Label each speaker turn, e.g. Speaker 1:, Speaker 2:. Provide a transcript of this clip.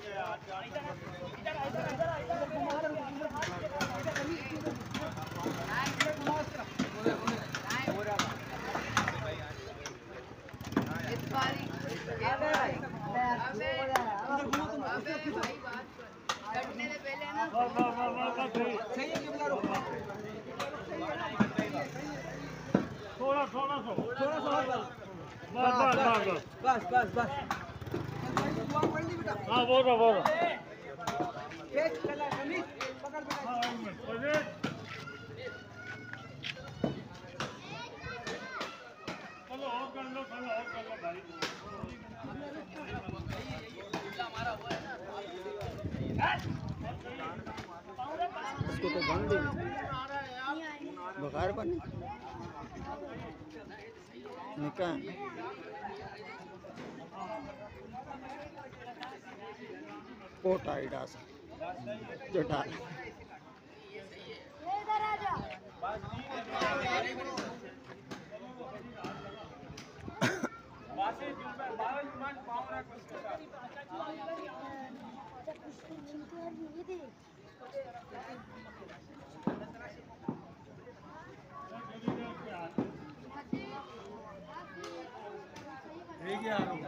Speaker 1: हाँ बोल रहा चलो और कर लो भाई
Speaker 2: इसको तो बंद दे बघार बने निकाल पोटा इडास जो डाल
Speaker 1: ठीक है